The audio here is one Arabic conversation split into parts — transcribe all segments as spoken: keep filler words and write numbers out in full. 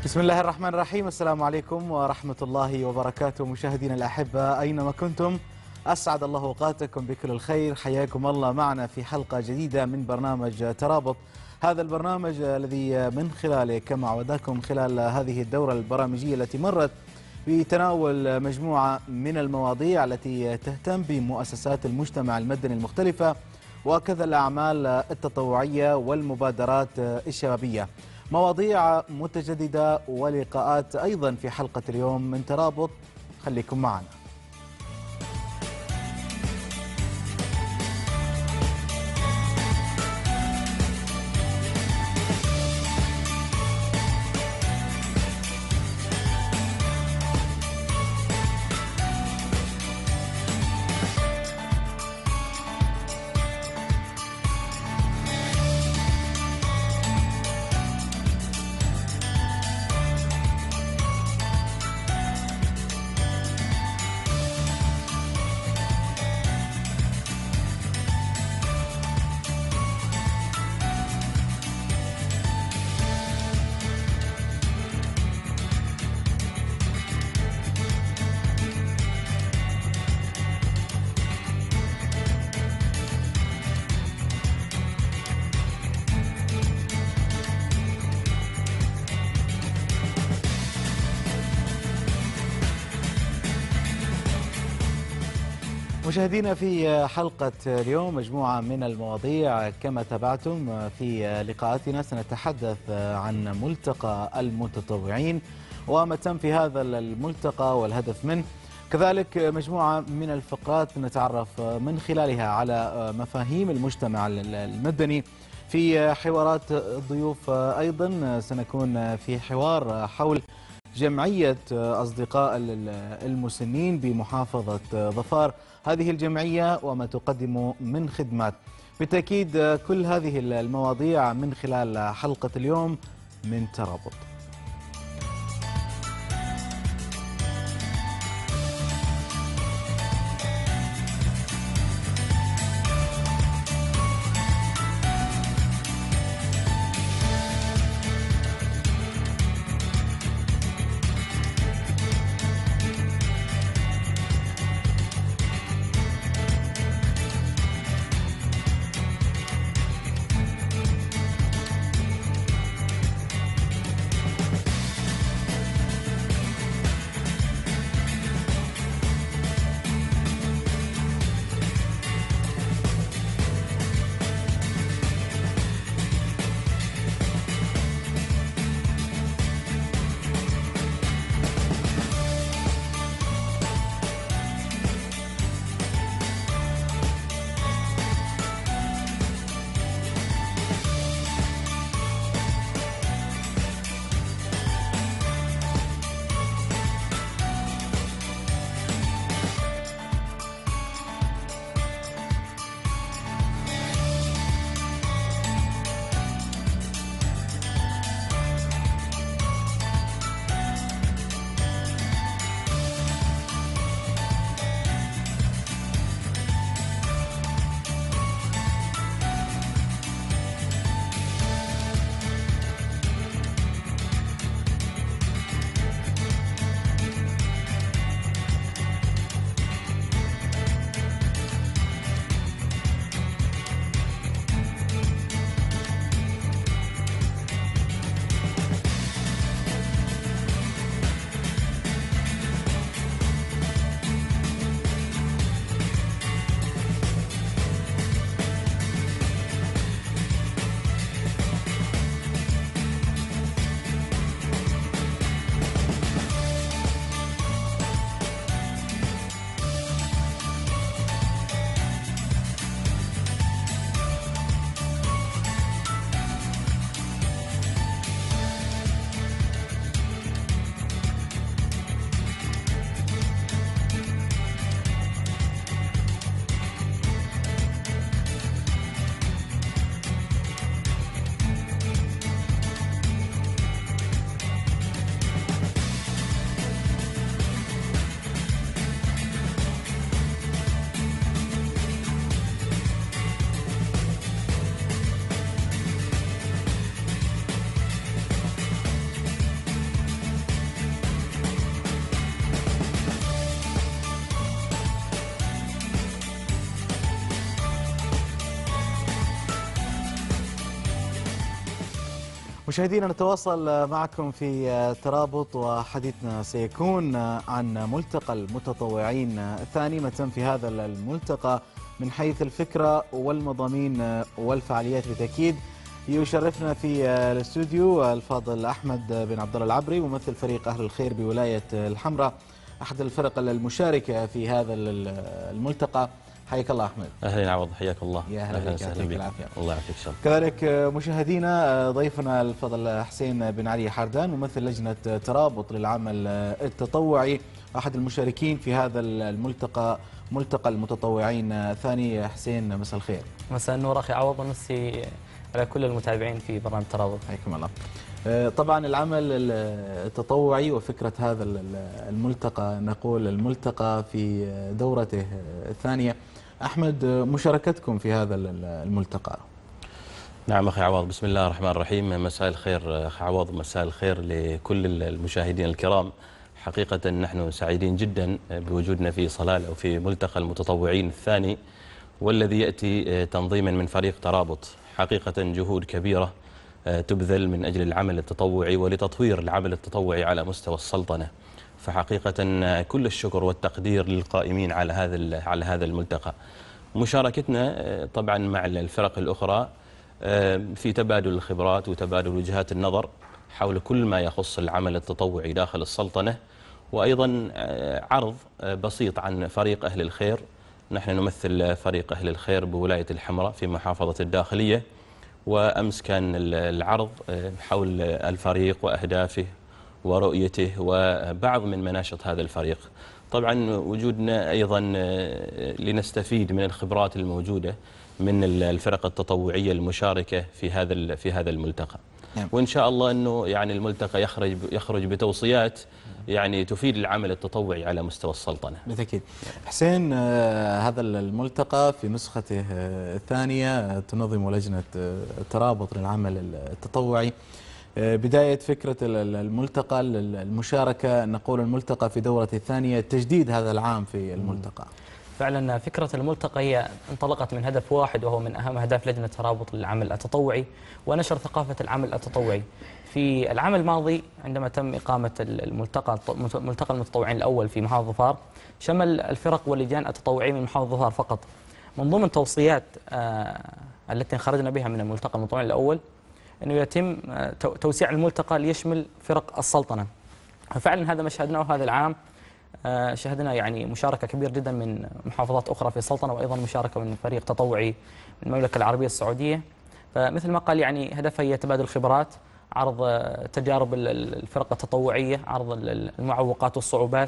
بسم الله الرحمن الرحيم. السلام عليكم ورحمة الله وبركاته. مشاهدينا الأحبة أينما كنتم، أسعد الله أوقاتكم بكل الخير. حياكم الله معنا في حلقة جديدة من برنامج ترابط، هذا البرنامج الذي من خلاله كما عودناكم خلال هذه الدورة البرامجية التي مرت بتناول مجموعة من المواضيع التي تهتم بمؤسسات المجتمع المدني المختلفة وكذا الأعمال التطوعية والمبادرات الشبابية. مواضيع متجددة ولقاءات أيضا في حلقة اليوم من ترابط، خليكم معنا. مشاهدينا، في حلقة اليوم مجموعة من المواضيع. كما تابعتم في لقاءاتنا سنتحدث عن ملتقى المتطوعين وما تم في هذا الملتقى والهدف منه، كذلك مجموعة من الفقرات نتعرف من خلالها على مفاهيم المجتمع المدني. في حوارات الضيوف أيضا سنكون في حوار حول جمعية أصدقاء المسنين بمحافظة ظفار، هذه الجمعية وما تقدم من خدمات. بالتأكيد كل هذه المواضيع من خلال حلقة اليوم من ترابط. مشاهدينا نتواصل معكم في ترابط، وحديثنا سيكون عن ملتقى المتطوعين الثاني. ما تم في هذا الملتقى من حيث الفكرة والمضامين والفعاليات بالتأكيد. يشرفنا في الاستوديو الفاضل أحمد بن عبد الله العبري، ممثل فريق أهل الخير بولاية الحمراء، أحد الفرق المشاركة في هذا الملتقى. حياك الله أحمد. أهلا عوض، حياك الله. يا هلا بك، يعطيك العافية. الله يعافيك. شكرا. كذلك مشاهدينا ضيفنا الفضل حسين بن علي حردان، ممثل لجنة ترابط للعمل التطوعي، أحد المشاركين في هذا الملتقى، ملتقى المتطوعين الثاني. حسين مساء الخير. مساء النور أخي عوض، ونمسي على كل المتابعين في برنامج ترابط. حياكم الله. طبعا العمل التطوعي وفكرة هذا الملتقى، نقول الملتقى في دورته الثانية. أحمد، مشاركتكم في هذا الملتقى. نعم أخي عوض، بسم الله الرحمن الرحيم. مساء الخير أخي عوض، مساء الخير لكل المشاهدين الكرام. حقيقة نحن سعيدين جدا بوجودنا في صلالة وفي ملتقى المتطوعين الثاني، والذي يأتي تنظيما من فريق ترابط. حقيقة جهود كبيرة تبذل من أجل العمل التطوعي ولتطوير العمل التطوعي على مستوى السلطنة. فحقيقة كل الشكر والتقدير للقائمين على هذا على هذا الملتقى. مشاركتنا طبعا مع الفرق الأخرى في تبادل الخبرات وتبادل وجهات النظر حول كل ما يخص العمل التطوعي داخل السلطنة، وأيضا عرض بسيط عن فريق أهل الخير. نحن نمثل فريق أهل الخير بولاية الحمراء في محافظة الداخلية، وأمس كان العرض حول الفريق وأهدافه ورؤيته وبعض من مناشط هذا الفريق. طبعا وجودنا أيضا لنستفيد من الخبرات الموجودة من الفرق التطوعية المشاركة في هذا في هذا الملتقى. وإن شاء الله أنه يعني الملتقى يخرج يخرج بتوصيات يعني تفيد العمل التطوعي على مستوى السلطنة. بالتأكيد. حسين، هذا الملتقى في نسخته الثانية تنظم لجنة ترابط للعمل التطوعي. بداية فكرة الملتقى، المشاركة، نقول الملتقى في دورة الثانية، تجديد هذا العام في الملتقى. فعلا فكرة الملتقى هي انطلقت من هدف واحد، وهو من أهم أهداف لجنة ترابط للعمل التطوعي ونشر ثقافة العمل التطوعي. في العام الماضي عندما تم إقامة الملتقى ملتقى المتطوعين الأول في محافظة ظفار، شمل الفرق واللجان التطوعية من محافظة ظفار فقط. من ضمن التوصيات التي خرجنا بها من الملتقى المتطوعين الأول أنه يتم توسيع الملتقى ليشمل فرق السلطنة. ففعلا هذا ما شاهدناه هذا العام. شهدنا يعني مشاركة كبيرة جدا من محافظات أخرى في السلطنة، وأيضا مشاركة من فريق تطوعي من المملكة العربية السعودية. فمثل ما قال يعني هدفها هي تبادل الخبرات، عرض تجارب الفرق التطوعية، عرض المعوقات والصعوبات،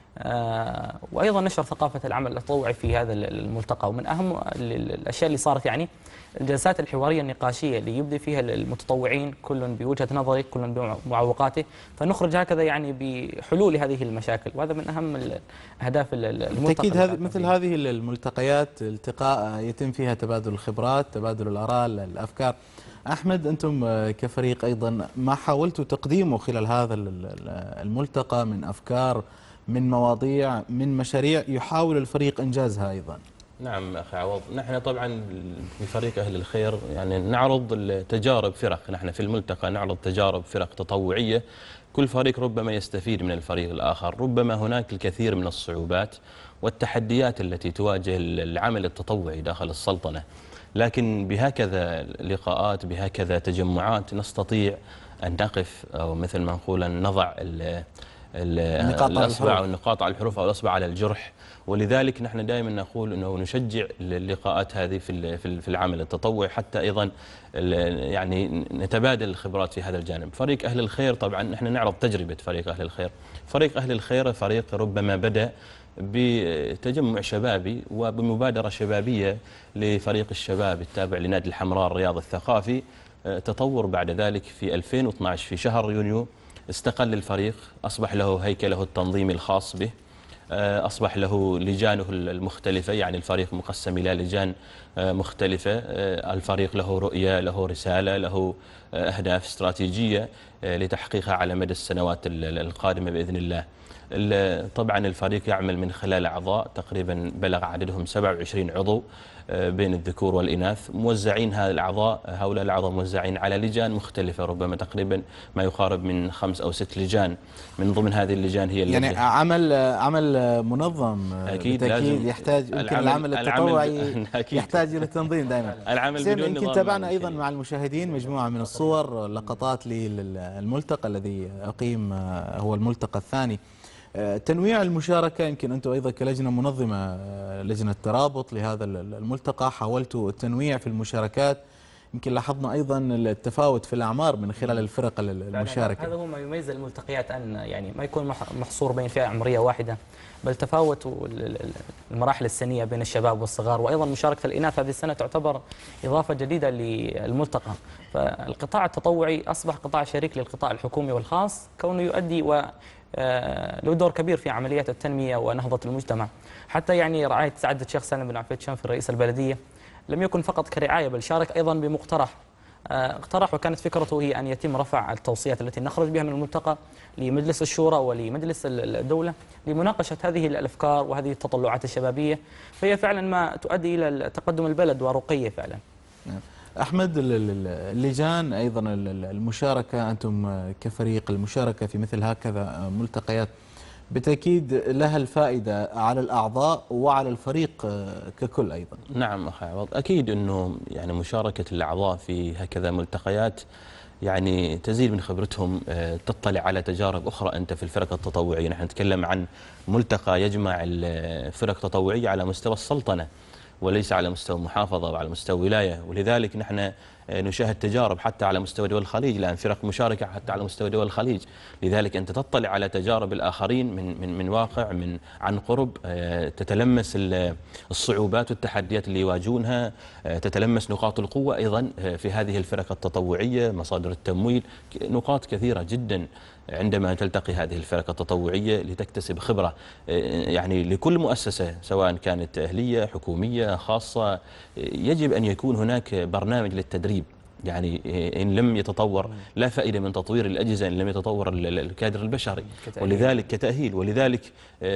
وأيضا نشر ثقافة العمل التطوعي في هذا الملتقى. ومن أهم الأشياء اللي صارت يعني الجلسات الحوارية النقاشية اللي يبدي فيها المتطوعين كل بوجهة نظره، كل بمعوقاته، فنخرج هكذا يعني بحلول هذه المشاكل، وهذا من أهم أهداف الملتقى. أكيد هذه مثل هذه الملتقيات التقاء يتم فيها تبادل الخبرات، تبادل الآراء، الأفكار. أحمد، أنتم كفريق أيضا ما حاولتوا تقديمه خلال هذا الملتقى من أفكار، من مواضيع، من مشاريع يحاول الفريق إنجازها أيضا؟ نعم أخي عوض، نحن طبعا في فريق أهل الخير يعني نعرض تجارب فرق. نحن في الملتقى نعرض تجارب فرق تطوعية، كل فريق ربما يستفيد من الفريق الآخر. ربما هناك الكثير من الصعوبات والتحديات التي تواجه العمل التطوعي داخل السلطنة، لكن بهكذا لقاءات، بهكذا تجمعات نستطيع أن نقف، أو مثل ما نقول أن نضع الأصبع أو النقاط على الحروف أو الأصبع على الجرح. ولذلك نحن دائما نقول أنه نشجع اللقاءات هذه في في العمل التطوعي، حتى أيضا يعني نتبادل الخبرات في هذا الجانب. فريق أهل الخير طبعا نحن نعرض تجربة فريق أهل الخير. فريق أهل الخير فريق ربما بدأ بتجمع شبابي وبمبادرة شبابية لفريق الشباب التابع لنادي الحمراء الرياض الثقافي. تطور بعد ذلك في ألفين واثني عشر في شهر يونيو استقل الفريق، أصبح له هيكله التنظيمي الخاص به، أصبح له لجانه المختلفة، يعني الفريق مقسم إلى لجان مختلفة. الفريق له رؤية، له رسالة، له أهداف استراتيجية لتحقيقها على مدى السنوات القادمة بإذن الله. طبعا الفريق يعمل من خلال أعضاء تقريبا بلغ عددهم سبعة وعشرين عضو بين الذكور والإناث، موزعين هذه الأعضاء هؤلاء الأعضاء موزعين على لجان مختلفة، ربما تقريبا ما يقارب من خمس أو ست لجان. من ضمن هذه اللجان هي يعني اللجنة. عمل عمل منظم أكيد لازم يحتاج، يمكن العمل, العمل التطوعي أكيد يحتاج إلى تنظيم دائما. العمل بدون يمكن نظام تابعنا أيضا مع المشاهدين مجموعة من الصور لقطات للملتقى الذي أقيم، هو الملتقى الثاني. تنويع المشاركة، يمكن أنتم أيضا كلجنة منظمة لجنة ترابط لهذا الملتقى حاولتوا التنويع في المشاركات، يمكن لاحظنا أيضا التفاوت في الأعمار من خلال الفرق المشاركة. هذا هو ما يميز الملتقيات، أن يعني ما يكون محصور بين فئة عمرية واحدة، بل تفاوت المراحل السنية بين الشباب والصغار. وأيضا مشاركة الإناث هذه السنة تعتبر إضافة جديدة للملتقى، فالقطاع التطوعي أصبح قطاع شريك للقطاع الحكومي والخاص، كونه يؤدي و له دور كبير في عمليات التنمية ونهضة المجتمع. حتى يعني رعاية سعادة الشيخ سالم بن عفيف شنفي رئيس البلدية لم يكن فقط كرعاية، بل شارك أيضا بمقترح اقترح، وكانت فكرته هي أن يتم رفع التوصيات التي نخرج بها من الملتقى لمجلس الشورى ولمجلس الدولة لمناقشة هذه الأفكار وهذه التطلعات الشبابية، فهي فعلا ما تؤدي إلى تقدم البلد ورقيه فعلا. أحمد، اللجان أيضا المشاركة، أنتم كفريق المشاركة في مثل هكذا ملتقيات بالتأكيد لها الفائدة على الأعضاء وعلى الفريق ككل أيضا. نعم أخي عوض، أكيد أنه يعني مشاركة الأعضاء في هكذا ملتقيات يعني تزيد من خبرتهم، تطلع على تجارب أخرى أنت في الفرق التطوعية. نحن نتكلم عن ملتقى يجمع الفرق التطوعية على مستوى السلطنة وليس على مستوى محافظة وعلى مستوى ولاية، ولذلك نحن نشاهد تجارب حتى على مستوى دول الخليج، الآن فرق مشاركة حتى على مستوى دول الخليج. لذلك أنت تطلع على تجارب الآخرين من من من واقع، من عن قرب، تتلمس الصعوبات والتحديات اللي يواجهونها، تتلمس نقاط القوة أيضا في هذه الفرق التطوعية، مصادر التمويل، نقاط كثيرة جدا عندما تلتقي هذه الفرق التطوعية لتكتسب خبرة. يعني لكل مؤسسة سواء كانت أهلية حكومية خاصة يجب أن يكون هناك برنامج للتدريب. يعني إن لم يتطور لا فائدة من تطوير الأجهزة إن لم يتطور الكادر البشري، ولذلك كتأهيل، ولذلك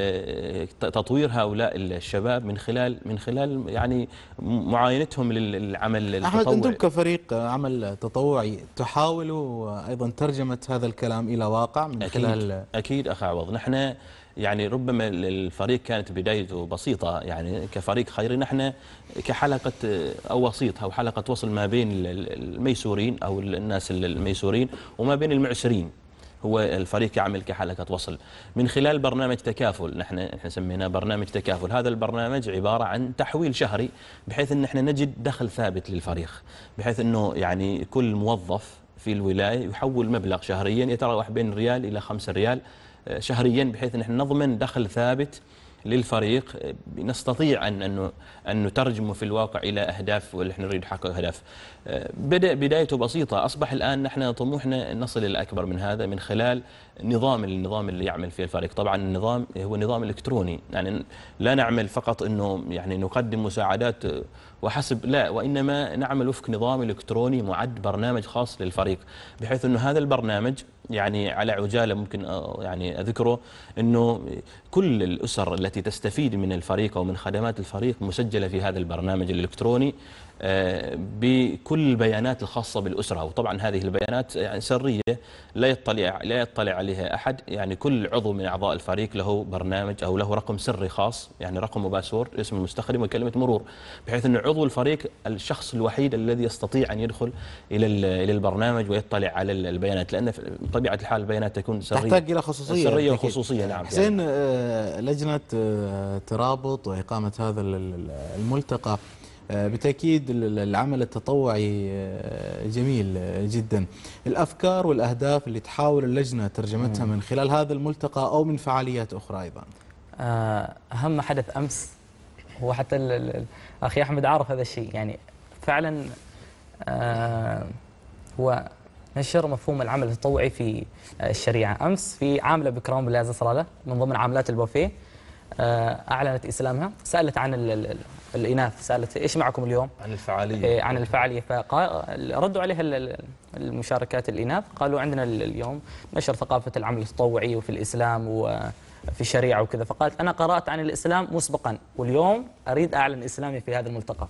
تطوير هؤلاء الشباب من خلال من خلال يعني معاينتهم للعمل التطوعي. أحمد، أنتم كفريق عمل تطوعي تحاولوا أيضا ترجمة هذا الكلام إلى واقع من أكيد خلال أكيد أخي عوض. نحن يعني ربما الفريق كانت بدايته بسيطة، يعني كفريق خيري نحن كحلقة أو وسيط أو حلقة وصل ما بين الميسورين أو الناس الميسورين وما بين المعسرين. هو الفريق يعمل كحلقة وصل من خلال برنامج تكافل، نحن نحن سميناه برنامج تكافل. هذا البرنامج عبارة عن تحويل شهري بحيث أن نحن نجد دخل ثابت للفريق، بحيث أنه يعني كل موظف في الولاية يحول مبلغ شهريا يتراوح بين ريال إلى خمسة ريال شهريا، بحيث ان احنا نضمن دخل ثابت للفريق نستطيع ان انه ان نترجمه في الواقع الى اهداف واللي احنا نريد نحقق اهداف. بدا بدايته بسيطه، اصبح الان نحن طموحنا نصل الى اكبر من هذا من خلال نظام النظام اللي يعمل فيه الفريق. طبعا النظام هو نظام الكتروني، يعني لا نعمل فقط انه يعني نقدم مساعدات وحسب، لا، وانما نعمل وفق نظام الكتروني معد برنامج خاص للفريق، بحيث انه هذا البرنامج يعني على عجاله ممكن يعني اذكره انه كل الاسر التي تستفيد من الفريق او من خدمات الفريق مسجله في هذا البرنامج الالكتروني بكل البيانات الخاصة بالأسرة. وطبعا هذه البيانات يعني سرية لا يطلع لا يطلع عليها أحد، يعني كل عضو من أعضاء الفريق له برنامج أو له رقم سري خاص، يعني رقم وباسورد، اسم المستخدم وكلمة مرور، بحيث أن عضو الفريق الشخص الوحيد الذي يستطيع أن يدخل إلى إلى البرنامج ويطلع على البيانات، لأن بطبيعة الحال البيانات تكون سرية، تحتاج إلى خصوصية سرية وخصوصية. نعم حسين، لجنة ترابط وإقامة هذا الملتقى بالتأكيد العمل التطوعي جميل جدا. الأفكار والأهداف اللي تحاول اللجنة ترجمتها من خلال هذا الملتقى أو من فعاليات أخرى أيضا؟ أهم حدث أمس هو حتى الأخي أحمد عارف هذا الشيء، يعني فعلا هو نشر مفهوم العمل التطوعي في الشريعة. أمس في عاملة بكرام بالله صلالة من ضمن عاملات البوفيه أعلنت إسلامها، سألت عن الإناث، سألت إيش معكم اليوم؟ عن الفعالية. عن الفعالية، فردوا عليها المشاركات الإناث، قالوا عندنا اليوم نشر ثقافة العمل التطوعي وفي الإسلام في الشريعة وكذا، فقالت أنا قرأت عن الإسلام مسبقا واليوم أريد أعلن إسلامي في هذا الملتقى.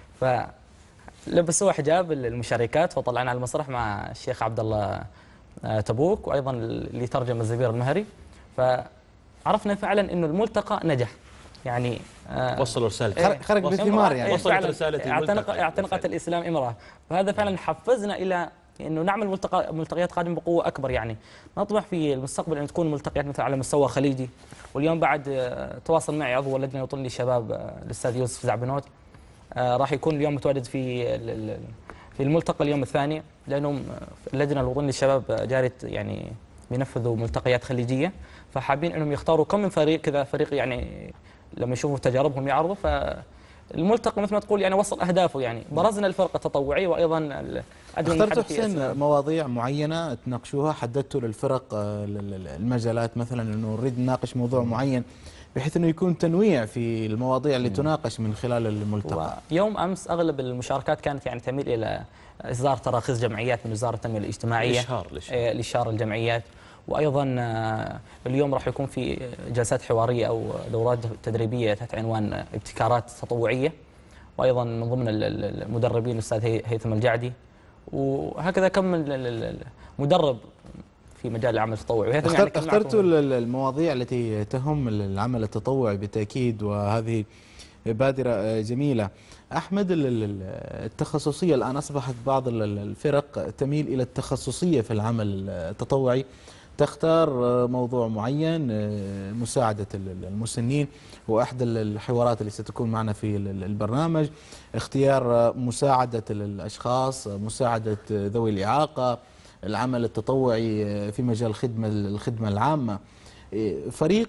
فلبسوا حجاب المشاركات وطلعنا على المسرح مع الشيخ عبد الله تبوك وأيضا اللي ترجم الزبير المهري، فعرفنا فعلا إنه الملتقى نجح. يعني وصلوا رسالة خرج بثمار، يعني وصلت رسالة اعتنق اعتنقت الإسلام إمرأة، فهذا فعلا حفزنا إلى انه نعمل ملتقى ملتقيات قادمه بقوه اكبر. يعني نطمح في المستقبل ان تكون ملتقيات مثل على مستوى خليجي. واليوم بعد تواصل معي عضو اللجنه الوطنيه للشباب الاستاذ يوسف زعبنوت، راح يكون اليوم متواجد في في الملتقى اليوم الثاني، لانهم اللجنه الوطنيه للشباب جاري يعني بينفذوا ملتقيات خليجيه، فحابين انهم يختاروا كم من فريق كذا، فريق يعني لما يشوفوا تجاربهم يعرضوا. ف الملتقى مثل ما تقول يعني وصل أهدافه، يعني برزنا الفرقة التطوعية وأيضا اخترتوا حسين مواضيع معينة تناقشوها، حددتوا للفرق المجالات مثلا أنه نريد نناقش موضوع معين بحيث أنه يكون تنويع في المواضيع اللي تناقش من خلال الملتقى. يوم أمس أغلب المشاركات كانت يعني تميل إلى إصدار تراخيص جمعيات من وزارة التنمية الاجتماعية لإشهار الجمعيات، وأيضا اليوم راح يكون في جلسات حوارية أو دورات تدريبية تحت عنوان ابتكارات تطوعية، وأيضا من ضمن المدربين الأستاذ هيثم الجعدي، وهكذا كم من مدرب في مجال العمل التطوعي. اختر يعني اخترتوا المواضيع التي تهم العمل التطوعي بالتأكيد، وهذه بادرة جميلة. أحمد، التخصصية الآن أصبحت بعض الفرق تميل إلى التخصصية في العمل التطوعي، تختار موضوع معين، مساعدة المسنين وأحد الحوارات اللي ستكون معنا في البرنامج، اختيار مساعدة الأشخاص، مساعدة ذوي الإعاقة، العمل التطوعي في مجال الخدمة الخدمة العامة. فريق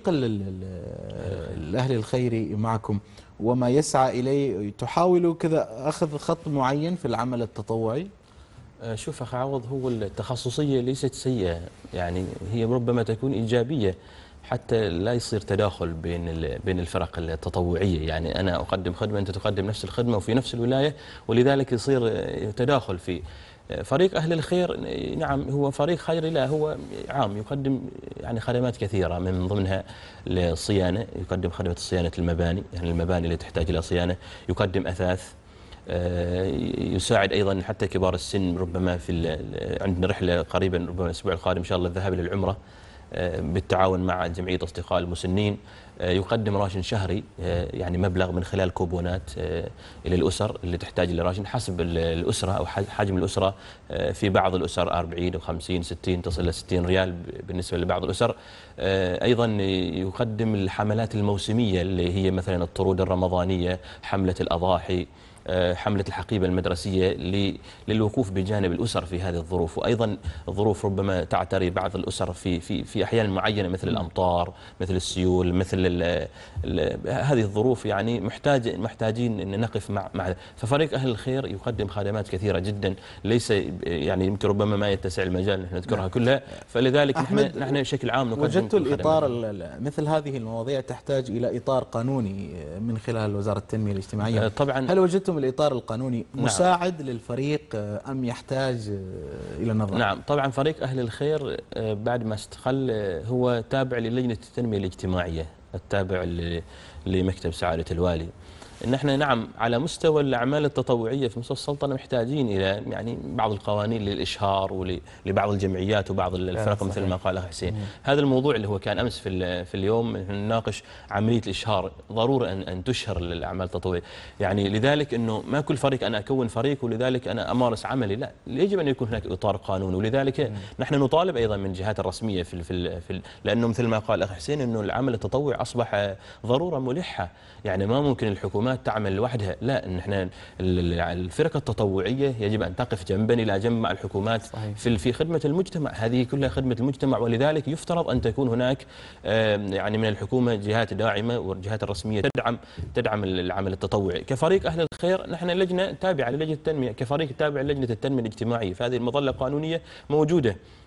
الأهل الخيري معكم وما يسعى إليه، تحاولوا كذا أخذ خط معين في العمل التطوعي؟ شوف أخي عوض، هو التخصصية ليست سيئة، يعني هي ربما تكون إيجابية حتى لا يصير تداخل بين بين الفرق التطوعية. يعني أنا أقدم خدمة، أنت تقدم نفس الخدمة وفي نفس الولاية، ولذلك يصير تداخل في فريق أهل الخير. نعم هو فريق خيري، لا هو عام يقدم يعني خدمات كثيرة، من ضمنها الصيانة، يقدم خدمة صيانة المباني، يعني المباني اللي تحتاج إلى صيانة، يقدم أثاث، يساعد أيضا حتى كبار السن. ربما في عندنا رحلة قريبا ربما الأسبوع القادم إن شاء الله الذهاب إلى العمرة بالتعاون مع جمعية أصدقاء المسنين، يقدم راشن شهري يعني مبلغ من خلال كوبونات إلى الأسر اللي تحتاج إلى راشن حسب الأسرة أو حجم الأسرة. في بعض الأسر أربعين أو خمسين ستين تصل إلى ستين ريال بالنسبة لبعض الأسر. أيضا يقدم الحملات الموسمية اللي هي مثلا الطرود الرمضانية، حملة الأضاحي، حملة الحقيبة المدرسية للوقوف بجانب الأسر في هذه الظروف. وأيضا الظروف ربما تعتري بعض الأسر في في في أحيان معينة مثل الأمطار، مثل السيول، مثل ال ال هذه الظروف، يعني محتاج محتاجين أن نقف مع مع ففريق أهل الخير يقدم خدمات كثيرة جدا، ليس يعني يمكن ربما ما يتسع المجال نحن نذكرها كلها، فلذلك نحن نحن بشكل عام نقدم. وجدت الإطار مثل هذه المواضيع تحتاج إلى إطار قانوني من خلال وزارة التنمية الاجتماعية. طبعا. هل وجدتم الإطار القانوني مساعد نعم. للفريق أم يحتاج إلى نظر؟ نعم طبعا، فريق أهل الخير بعد ما استقل هو تابع للجنة التنمية الاجتماعية التابع لمكتب سعادة الوالي. نحن نعم على مستوى الأعمال التطوعية في مستوى السلطنة محتاجين إلى يعني بعض القوانين للإشهار ولبعض الجمعيات وبعض الفرق مثل ما قال أخ حسين. هذا الموضوع اللي هو كان أمس في في اليوم نناقش عملية الإشهار، ضروري أن أن تشهر الأعمال التطوعية. يعني لذلك إنه ما كل فريق أنا أكون فريق ولذلك أنا أمارس عملي، لا، يجب أن يكون هناك إطار قانوني. ولذلك نحن نطالب أيضا من الجهات الرسمية في في, في لأنه مثل ما قال أخ حسين إنه العمل التطوعي أصبح ضرورة ملحة، يعني ما ممكن الحكومات تعمل لوحدها، لا، نحن الفرق التطوعية يجب أن تقف جنبا إلى جنب مع الحكومات في في خدمة المجتمع، هذه كلها خدمة المجتمع. ولذلك يفترض أن تكون هناك يعني من الحكومة جهات داعمة والجهات الرسمية تدعم تدعم العمل التطوعي. كفريق أهل الخير نحن لجنة تابعة للجنة التنمية، كفريق تابع للجنة التنمية الاجتماعية، فهذه المظلة القانونية موجودة.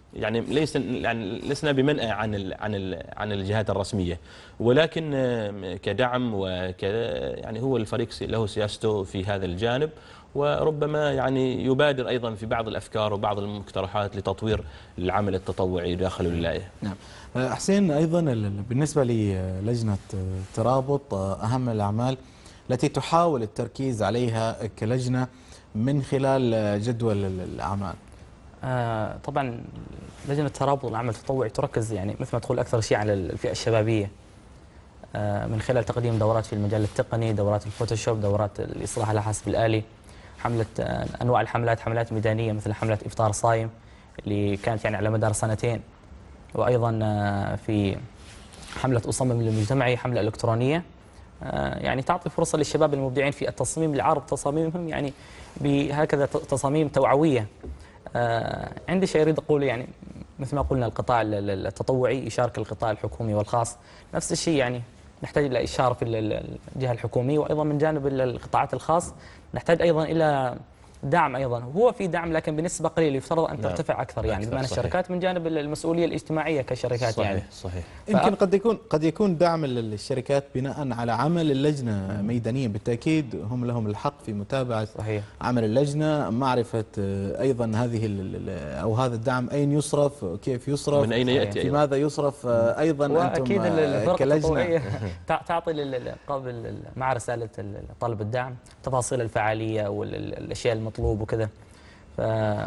يعني ليس يعني لسنا بمنأى عن ال عن ال عن الجهات الرسميه، ولكن كدعم وك يعني هو الفريق له سياسته في هذا الجانب، وربما يعني يبادر ايضا في بعض الافكار وبعض المقترحات لتطوير العمل التطوعي داخل الولايه. نعم. حسين، ايضا بالنسبه للجنه ترابط، اهم الاعمال التي تحاول التركيز عليها كلجنه من خلال جدول الاعمال؟ آه طبعا لجنه ترابط العمل التطوعي تركز يعني مثل ما تقول اكثر شيء على الفئه الشبابيه، آه من خلال تقديم دورات في المجال التقني، دورات الفوتوشوب، دورات الاصلاح على الحاسب الالي، حمله آه انواع الحملات، حملات ميدانيه مثل حمله افطار صايم اللي كانت يعني على مدار سنتين، وايضا آه في حمله اصمم للمجتمعي، حمله الكترونيه آه يعني تعطي فرصه للشباب المبدعين في التصميم لعرض تصاميمهم يعني بهكذا تصاميم توعويه. آه عندي شيء أريد أقوله، يعني مثل ما قلنا القطاع التطوعي يشارك القطاع الحكومي والخاص، نفس الشيء يعني نحتاج إلى إشارة في الجهة الحكومية، وأيضا من جانب القطاعات الخاص نحتاج أيضا إلى دعم. أيضا هو في دعم لكن بنسبة قليلة، يفترض أن ترتفع أكثر يعني بما أن الشركات من جانب المسؤولية الاجتماعية كشركات. صحيح يعني صحيح. يمكن قد يكون قد يكون دعم الشركات بناء على عمل اللجنه ميدانيا، بالتاكيد هم لهم الحق في متابعه صحيح. عمل اللجنه، معرفه ايضا هذه او هذا الدعم اين يصرف، كيف يصرف، من اين ياتي، في ماذا يصرف. ايضا واكيد انتم كلجنه تعطي قبل مع رساله طلب الدعم تفاصيل الفعاليه والاشياء المطلوب وكذا. ف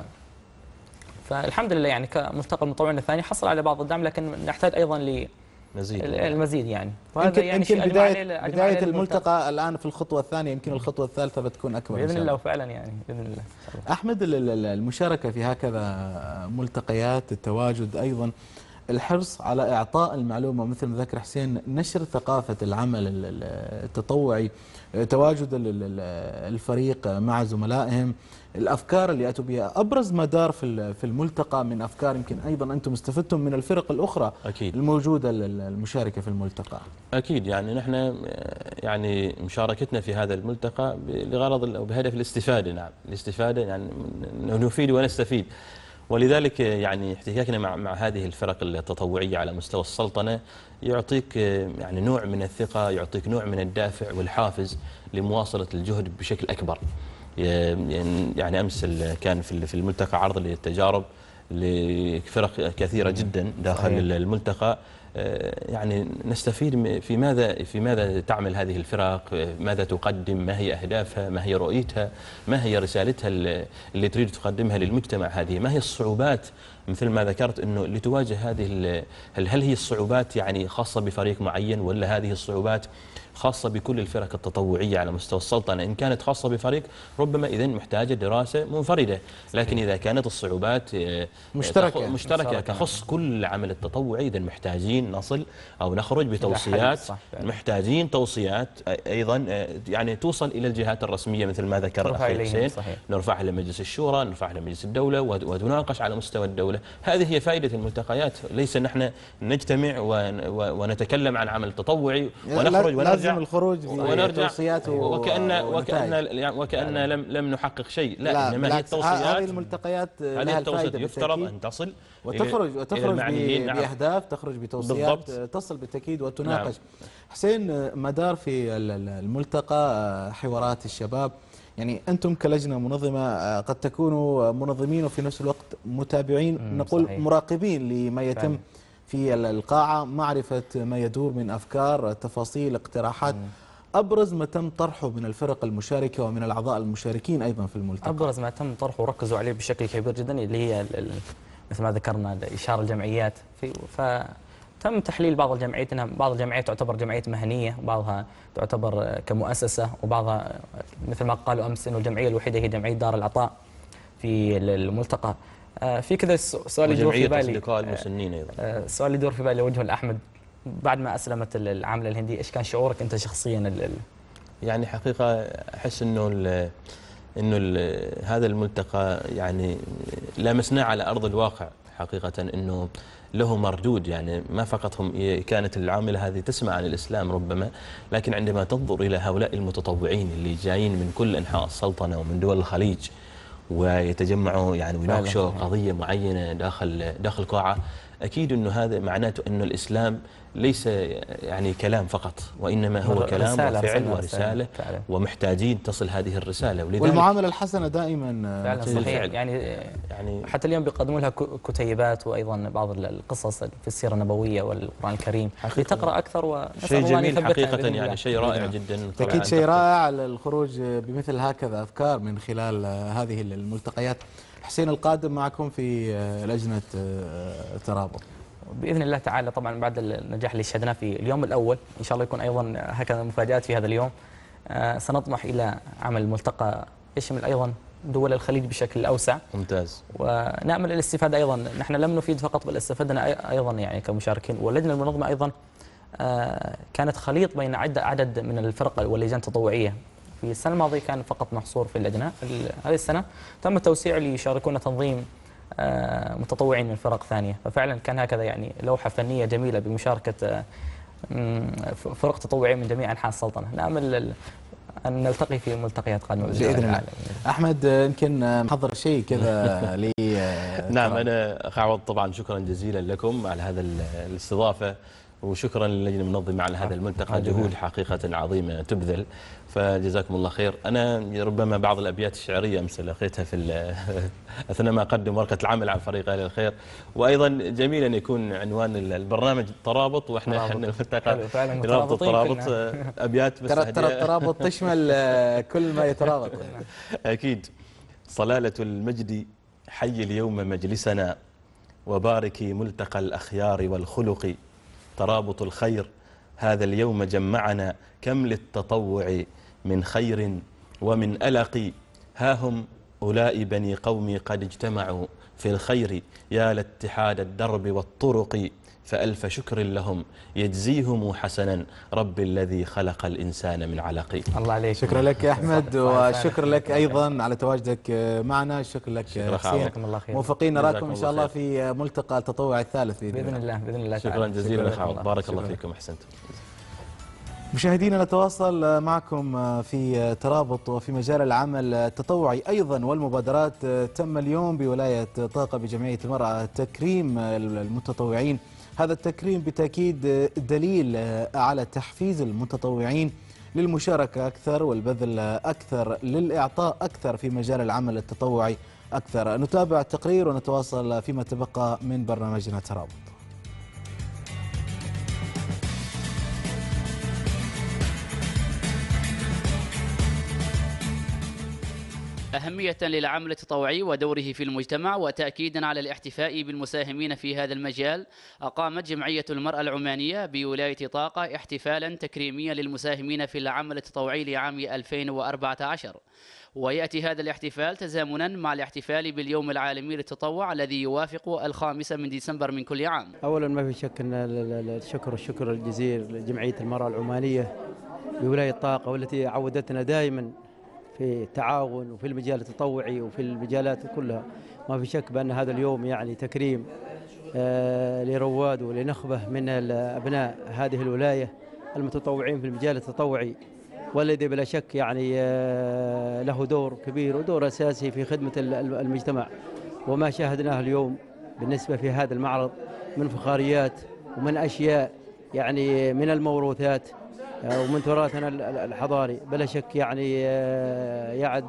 فالحمد لله يعني كملتقى المتطوعين الثاني حصل على بعض الدعم، لكن نحتاج ايضا ل مزيد المزيد يعني. وهذا يعني يمكن بدايه بدايه الملتقى الان في الخطوه الثانيه، يمكن الخطوه الثالثه بتكون اكبر باذن الله فعلا يعني باذن الله. احمد، المشاركه في هكذا ملتقيات، التواجد، ايضا الحرص على اعطاء المعلومه مثل ما ذكر حسين، نشر ثقافه العمل التطوعي، تواجد الفريق مع زملائهم، الافكار اللي اتوا بها، ابرز ما دار في في الملتقى من افكار يمكن ايضا انتم استفدتم من الفرق الاخرى أكيد. الموجوده المشاركه في الملتقى. اكيد يعني نحن يعني مشاركتنا في هذا الملتقى لغرض او بهدف الاستفاده. نعم الاستفاده يعني نفيد ونستفيد، ولذلك يعني احتكاكنا مع مع هذه الفرق التطوعية على مستوى السلطنة يعطيك يعني نوع من الثقة، يعطيك نوع من الدافع والحافز لمواصلة الجهد بشكل أكبر. يعني أمس كان في الملتقى عرض للتجارب لفرق كثيرة جدا داخل صحيح. الملتقى، يعني نستفيد في ماذا في ماذا تعمل هذه الفرق، ماذا تقدم، ما هي أهدافها، ما هي رؤيتها، ما هي رسالتها اللي تريد تقدمها للمجتمع، هذه ما هي الصعوبات مثل ما ذكرت انه اللي تواجه هذه، هل هل هي الصعوبات يعني خاصة بفريق معين ولا هذه الصعوبات خاصة بكل الفرق التطوعية على مستوى السلطنة؟ إن كانت خاصة بفريق ربما إذن محتاجة دراسة منفردة، لكن إذا كانت الصعوبات مشتركة, مشتركة تخص كل العمل التطوعي إذن محتاجين نصل أو نخرج بتوصيات، محتاجين توصيات أيضا يعني توصل إلى الجهات الرسمية مثل ما ذكر الأخ حسين، نرفعها لمجلس الشورى، نرفعها لمجلس الدولة وتناقش على مستوى الدولة. هذه هي فائدة الملتقيات، ليس نحن نجتمع ونتكلم عن عمل تطوعي ونخرج ونرجع الخروج بتوصيات وكأن وكأن وكأن لم لم نحقق شيء. لا, لا انما هي التوصيات، هذه الملتقيات هذه التوصيات يفترض ان تصل وتخرج وتخرج باهداف، تخرج بتوصيات بالضبط. تصل بالتاكيد وتناقش. نعم. حسين، مدار في الملتقى حوارات الشباب، يعني انتم كلجنه منظمه قد تكونوا منظمين وفي نفس الوقت متابعين، نقول صحيح. مراقبين لما يتم فهم. في القاعة، معرفة ما يدور من أفكار، تفاصيل، اقتراحات. أبرز ما تم طرحه من الفرق المشاركة ومن الأعضاء المشاركين أيضا في الملتقى. أبرز ما تم طرحه وركزوا عليه بشكل كبير جدا اللي هي مثل ما ذكرنا إشارة الجمعيات، في فتم تحليل بعض الجمعيات أنها بعض الجمعيات تعتبر جمعيات مهنية وبعضها تعتبر كمؤسسة، وبعضها مثل ما قالوا أمس أنه الجمعية الوحيدة هي جمعية دار العطاء في الملتقى. في كذا سؤال يدور في بالي، أصدقاء المسنين أيضا، سؤال يدور في بالي وجهه لأحمد، بعد ما أسلمت العاملة الهندية إيش كان شعورك أنت شخصيا؟ يعني حقيقة أحس إنه ال إنه ال هذا الملتقى يعني لامسناه على أرض الواقع حقيقة، إنه له مردود. يعني ما فقط هم كانت العاملة هذه تسمع عن الإسلام ربما، لكن عندما تنظر إلى هؤلاء المتطوعين اللي جايين من كل أنحاء السلطنة ومن دول الخليج ويتجمعوا يعني ويناقشوا قضية معينة داخل داخل قاعة، أكيد أنه هذا معناته أنه الإسلام ليس يعني كلام فقط، وإنما هو كلام وفعل ورسالة، ومحتاجين تصل هذه الرسالة. والمعاملة الحسنة دائما فعلا صحيح. يعني يعني حتى اليوم بيقدموا لها كتيبات وأيضا بعض القصص في السيرة النبوية والقرآن الكريم لتقرأ أكثر، ونسأل الله أن يثبتها حقيقة. يعني شيء رائع جدا، أكيد شيء رائع الخروج بمثل هكذا أفكار من خلال هذه الملتقيات. حسين، القادم معكم في لجنة ترابط بإذن الله تعالى، طبعا بعد النجاح اللي شهدناه في اليوم الأول إن شاء الله يكون أيضا هكذا مفاجآت في هذا اليوم. سنطمح إلى عمل ملتقى يشمل أيضا دول الخليج بشكل أوسع. ممتاز. ونأمل الاستفادة أيضا، نحن لم نفيد فقط بل استفدنا أيضا يعني كمشاركين. واللجنة المنظمة أيضا كانت خليط بين عدة عدد من الفرق واللجان التطوعية. في السنة الماضية كان فقط محصور في اللجنة، هذه السنة تم التوسيع ليشاركون تنظيم متطوعين من فرق ثانية. ففعلا كان هكذا يعني لوحة فنية جميلة بمشاركة فرق تطوعية من جميع أنحاء السلطنة. نأمل أن نلتقي في ملتقيات قادمة بإذن الله. أحمد، يمكن محضر شيء كذا لي. نعم، أنا أخ عوض طبعا شكرا جزيلا لكم على هذا الاستضافة، وشكرا للجنة المنظمة على هذا الملتقى. جهود حقيقة عظيمة تبذل، فجزاكم الله خير. أنا ربما بعض الأبيات الشعرية أمس لقيتها في أثناء ما أقدم ورقة العمل عن فريق أهل الخير، وأيضا جميل أن يكون عنوان البرنامج ترابط، وإحنا احنا الملتقى رابط الترابط أبيات بس. ترى ترى الترابط تشمل كل ما يترابط. أكيد. صلالة المجد حي اليوم مجلسنا، وباركي ملتقى الأخيار والخلق. ترابط الخير هذا اليوم جمعنا، كم للتطوع من خير ومن ألق. ها هم أولئك بني قومي قد اجتمعوا في الخير، يا لاتحاد الدرب والطرق. فألف شكر لهم يجزيهم حسنا، رب الذي خلق الإنسان من علق. الله عليك. شكرا لك يا أحمد، وشكر لك أيضا على تواجدك معنا. شكرا لك حسين، موفقين. نراكم إن شاء الله في ملتقى التطوع الثالث بإذن الله. بإذن الله. شكرا جزيلا أخ عوض، بارك الله فيكم، أحسنتم. مشاهدينا، نتواصل معكم في ترابط وفي مجال العمل التطوعي أيضا والمبادرات. تم اليوم بولاية طاقة بجمعية المرأة تكريم المتطوعين. هذا التكريم بالتأكيد دليل على تحفيز المتطوعين للمشاركة أكثر والبذل أكثر، للإعطاء أكثر في مجال العمل التطوعي أكثر. نتابع التقرير ونتواصل فيما تبقى من برنامجنا ترابط. أهمية للعمل التطوعي ودوره في المجتمع وتأكيدا على الاحتفاء بالمساهمين في هذا المجال، أقامت جمعية المرأة العمانية بولاية طاقة احتفالا تكريميا للمساهمين في العمل التطوعي لعام ألفين وأربعة عشر. ويأتي هذا الاحتفال تزامنا مع الاحتفال باليوم العالمي للتطوع الذي يوافق الخامس من ديسمبر من كل عام. أولا ما في شك أن الشكر الشكر الجزيل لجمعية المرأة العمانية بولاية طاقة، والتي عودتنا دائما في التعاون وفي المجال التطوعي وفي المجالات كلها. ما في شك بأن هذا اليوم يعني تكريم آه لرواد ولنخبة من أبناء هذه الولاية المتطوعين في المجال التطوعي، والذي بلا شك يعني آه له دور كبير ودور أساسي في خدمة المجتمع. وما شاهدناه اليوم بالنسبة في هذا المعرض من فخاريات ومن أشياء يعني من الموروثات ومن تراثنا الحضاري بلا شك يعني يعد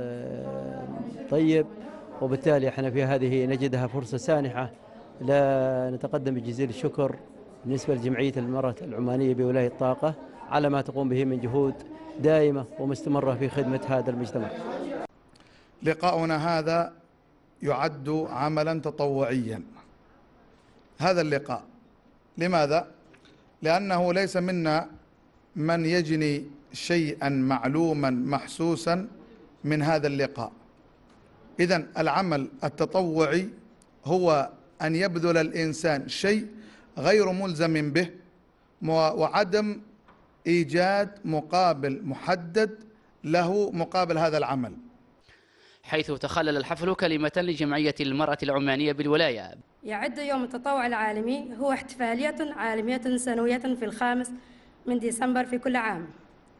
طيب، وبالتالي احنا في هذه نجدها فرصة سانحة. لا نتقدم بجزيل الشكر بالنسبة لجمعية المرأة العمانية بولاية طاقة على ما تقوم به من جهود دائمة ومستمرة في خدمة هذا المجتمع. لقاؤنا هذا يعد عملا تطوعيا. هذا اللقاء لماذا؟ لأنه ليس منا من يجني شيئا معلوما محسوسا من هذا اللقاء. إذن العمل التطوعي هو أن يبذل الإنسان شيء غير ملزم به وعدم إيجاد مقابل محدد له مقابل هذا العمل. حيث تخلل الحفل كلمة لجمعية المرأة العمانية بالولاية. يعد يوم التطوع العالمي هو احتفالية عالمية سنوية في الخامس من ديسمبر في كل عام،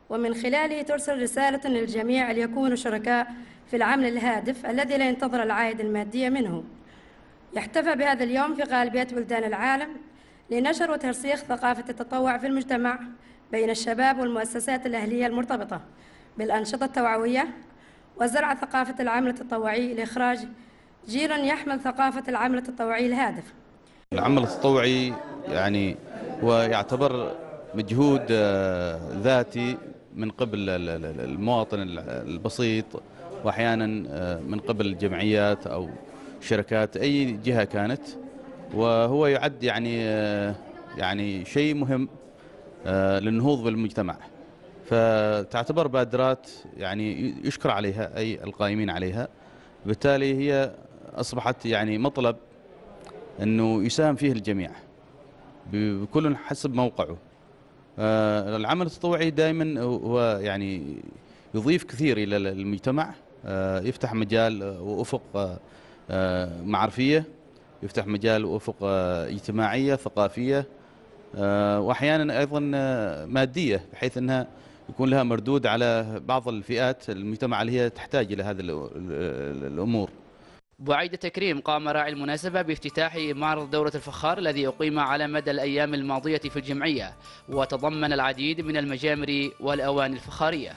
ومن خلاله ترسل رسالة للجميع ليكونوا شركاء في العمل الهادف الذي لا ينتظر العائد المادي منه. يحتفى بهذا اليوم في غالبية بلدان العالم لنشر وترسيخ ثقافة التطوع في المجتمع بين الشباب والمؤسسات الأهلية المرتبطة بالأنشطة التوعوية، وزرع ثقافة العمل التطوعي لإخراج جيل يحمل ثقافة العمل التطوعي الهادف. العمل التطوعي يعني هو يعتبر مجهود ذاتي من قبل المواطن البسيط، وأحيانا من قبل الجمعيات أو شركات أي جهة كانت، وهو يعد يعني يعني شيء مهم للنهوض بالمجتمع. فتعتبر بادرات يعني يشكر عليها أي القائمين عليها، بالتالي هي أصبحت يعني مطلب أنه يساهم فيه الجميع بكل حسب موقعه. العمل التطوعي دائما هو يعني يضيف كثير إلى المجتمع، يفتح مجال وأفق معرفية، يفتح مجال وأفق اجتماعية ثقافية، وأحيانا أيضا مادية، بحيث أنها يكون لها مردود على بعض الفئات المجتمع اللي هي تحتاج إلى هذه الأمور. بعيد تكريم قام راعي المناسبة بافتتاح معرض دورة الفخار الذي أقيم على مدى الأيام الماضية في الجمعية، وتضمن العديد من المجامر والأواني الفخارية.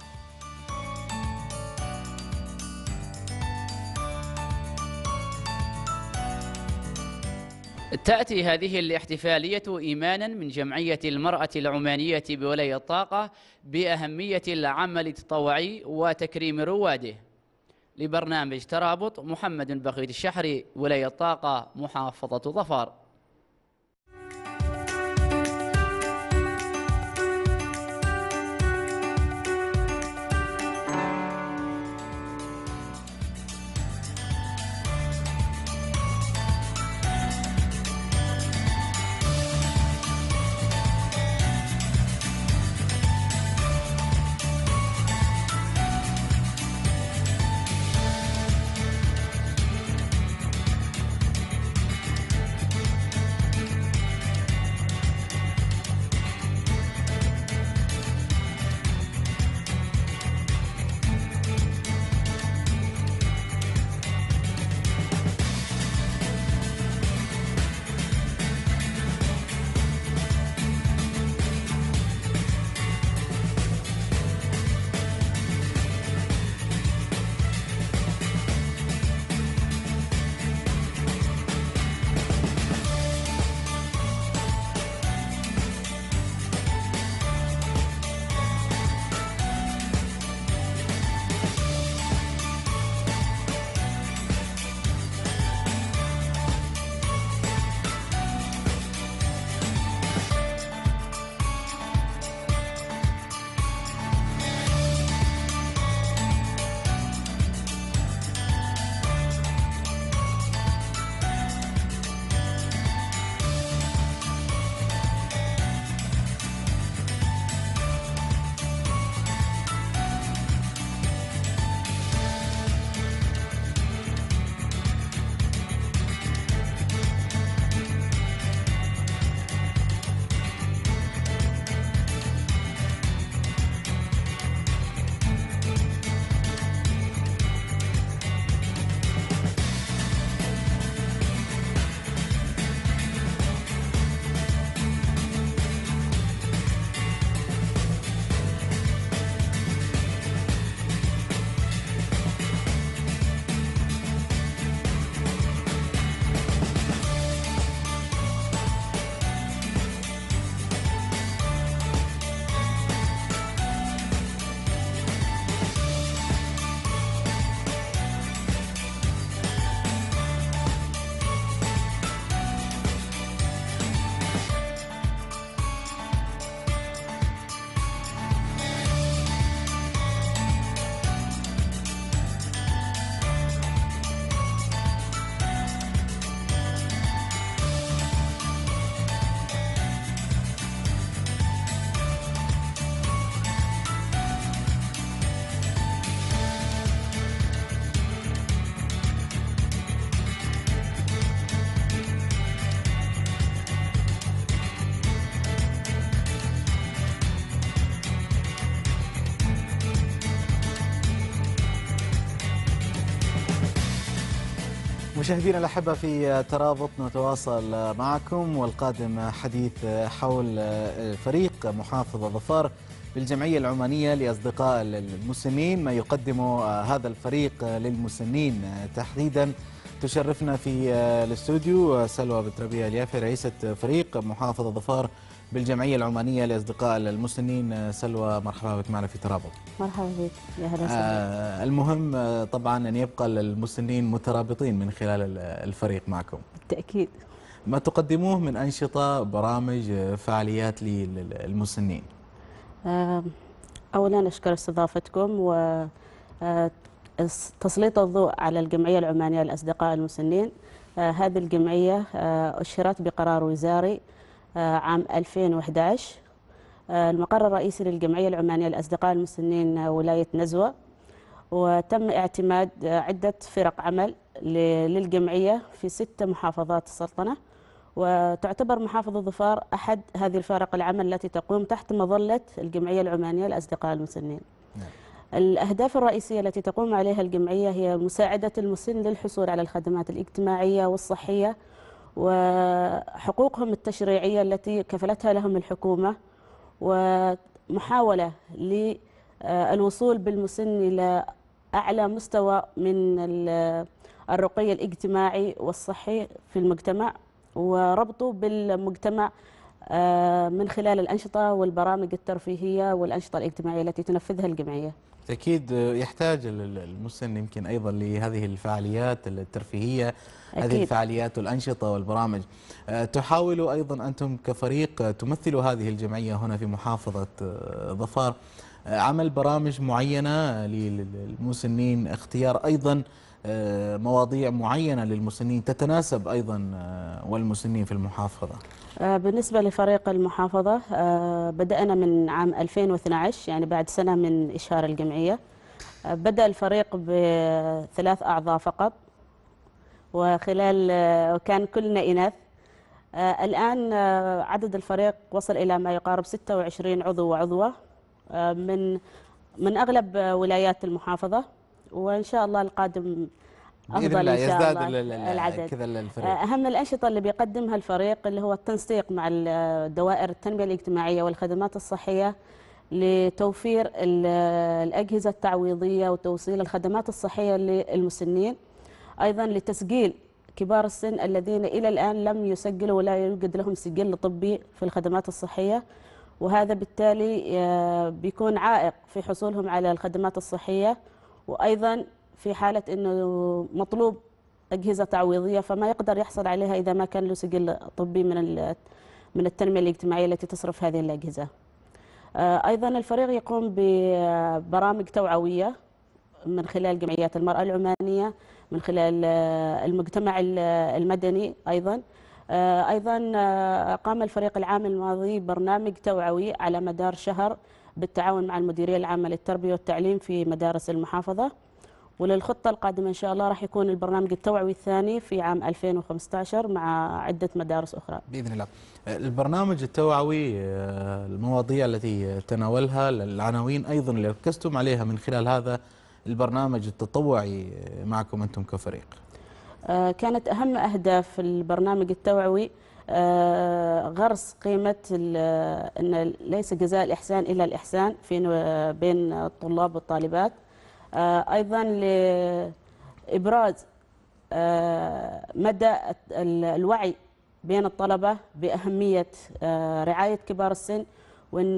تأتي هذه الاحتفالية إيمانا من جمعية المرأة العمانية بولاية طاقة بأهمية العمل التطوعي وتكريم رواده. لبرنامج ترابط، محمد بخيت الشحري، ولاية طاقة، محافظة ظفار. مشاهدينا الأحبة في ترابط نتواصل معكم، والقادم حديث حول فريق محافظة ظفار بالجمعية العمانية لأصدقاء المسنين. ما يقدمه هذا الفريق للمسنين تحديدا. تشرفنا في الاستوديو سلوى بتربية اليافي رئيسة فريق محافظة ظفار بالجمعية العمانية لأصدقاء المسنين. سلوى مرحبا بك معنا في ترابط. مرحبا بك يا هلا وسهلا. آه المهم طبعا أن يبقى المسنين مترابطين من خلال الفريق معكم. بالتأكيد. ما تقدموه من أنشطة برامج فعاليات للمسنين؟ آه أولا أشكر استضافتكم و تسليط الضوء على الجمعية العمانية لأصدقاء المسنين. آه هذه الجمعية آه أشرت بقرار وزاري آه عام ألفين وأحد عشر. آه المقر الرئيسي للجمعية العمانية لأصدقاء المسنين ولاية نزوة، وتم اعتماد آه عدة فرق عمل للجمعية في ست محافظات السلطنة، وتعتبر محافظة ظفار أحد هذه الفرق العمل التي تقوم تحت مظلة الجمعية العمانية لأصدقاء المسنين. نعم. الأهداف الرئيسية التي تقوم عليها الجمعية هي مساعدة المسن للحصول على الخدمات الاجتماعية والصحية وحقوقهم التشريعية التي كفلتها لهم الحكومة، ومحاولة للوصول بالمسن إلى أعلى مستوى من الرقي الاجتماعي والصحي في المجتمع، وربطه بالمجتمع من خلال الأنشطة والبرامج الترفيهية والأنشطة الاجتماعية التي تنفذها الجمعية. أكيد يحتاج المسن يمكن أيضا لهذه الفعاليات الترفيهية. أكيد. هذه الفعاليات والأنشطة والبرامج. تحاولوا أيضا أنتم كفريق تمثلوا هذه الجمعية هنا في محافظة ظفار عمل برامج معينة للمسنين، اختيار أيضا مواضيع معينة للمسنين تتناسب أيضا والمسنين في المحافظة. بالنسبة لفريق المحافظة بدأنا من عام ألفين واثني عشر، يعني بعد سنة من إشهار الجمعية. بدأ الفريق بثلاث أعضاء فقط، وخلال وكان كلنا إناث. الآن عدد الفريق وصل إلى ما يقارب ستة وعشرين عضو وعضوة من من أغلب ولايات المحافظة، وإن شاء الله القادم أفضل إن شاء الله العدد. كذا الفريق. أهم الأنشطة اللي بيقدمها الفريق اللي هو التنسيق مع دوائر التنمية الاجتماعية والخدمات الصحية لتوفير الأجهزة التعويضية وتوصيل الخدمات الصحية للمسنين، أيضا لتسجيل كبار السن الذين إلى الآن لم يسجلوا ولا يوجد لهم سجل طبي في الخدمات الصحية، وهذا بالتالي بيكون عائق في حصولهم على الخدمات الصحية، وأيضا في حالة أنه مطلوب أجهزة تعويضية فما يقدر يحصل عليها إذا ما كان له سجل طبي من من التنمية الاجتماعية التي تصرف هذه الأجهزة. أيضا الفريق يقوم ببرامج توعوية من خلال جمعيات المرأة العمانية، من خلال المجتمع المدني. أيضا أيضا قام الفريق العام الماضي برنامج توعوي على مدار شهر بالتعاون مع المديرية العامة للتربية والتعليم في مدارس المحافظة، وللخطة القادمة إن شاء الله راح يكون البرنامج التوعوي الثاني في عام ألفين وخمسة عشر مع عدة مدارس أخرى بإذن الله. البرنامج التوعوي المواضيع التي تناولها العناوين أيضا اللي ركزتم عليها من خلال هذا البرنامج التطوعي معكم أنتم كفريق. كانت أهم أهداف البرنامج التوعوي غرس قيمة أن ليس جزاء الإحسان إلا الإحسان في بين الطلاب والطالبات، أيضا لإبراز مدى الوعي بين الطلبة بأهمية رعاية كبار السن، وأن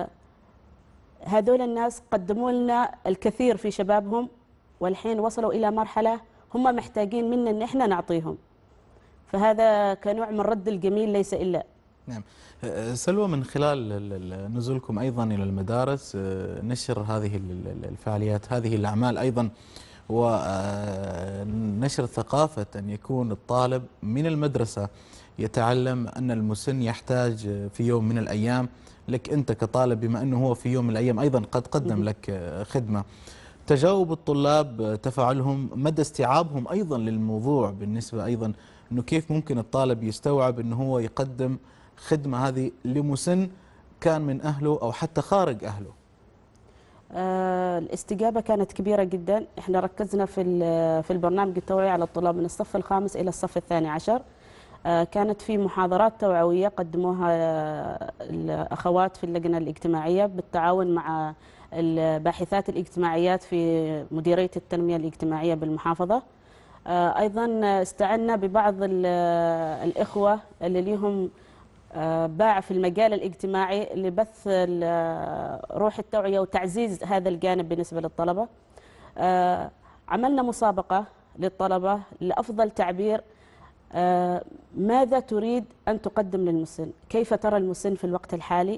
هذول الناس قدموا لنا الكثير في شبابهم، والحين وصلوا إلى مرحلة هم محتاجين منا أن احنا نعطيهم، فهذا كنوع من رد الجميل ليس إلا. نعم. سلوى، من خلال نزولكم أيضا إلى المدارس نشر هذه الفعاليات هذه الأعمال أيضا، ونشر ثقافة أن يكون الطالب من المدرسة يتعلم أن المسن يحتاج في يوم من الأيام لك أنت كطالب، بما أنه هو في يوم من الأيام أيضا قد قدم لك خدمة. تجاوب الطلاب، تفاعلهم، مدى استيعابهم أيضا للموضوع، بالنسبة أيضا أنه كيف ممكن الطالب يستوعب أنه هو يقدم خدمة هذه لمسن كان من أهله أو حتى خارج أهله. آه، الاستجابة كانت كبيرة جدا. احنا ركزنا في في البرنامج التوعية على الطلاب من الصف الخامس إلى الصف الثاني عشر. آه، كانت في محاضرات توعوية قدموها آه، الأخوات في اللجنة الاجتماعية بالتعاون مع الباحثات الاجتماعيات في مديرية التنمية الاجتماعية بالمحافظة. آه، أيضا استعنا ببعض الإخوة اللي ليهم باع في المجال الاجتماعي لبث روح التوعية وتعزيز هذا الجانب بالنسبة للطلبة. عملنا مسابقة للطلبة لأفضل تعبير. ماذا تريد أن تقدم للمسن؟ كيف ترى المسن في الوقت الحالي؟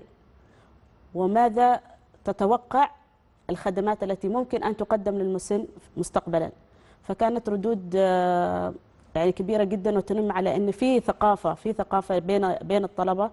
وماذا تتوقع الخدمات التي ممكن أن تقدم للمسن مستقبلا؟ فكانت ردود يعني كبيرة جدا وتنم على أن في ثقافة في ثقافة بين بين الطلبة،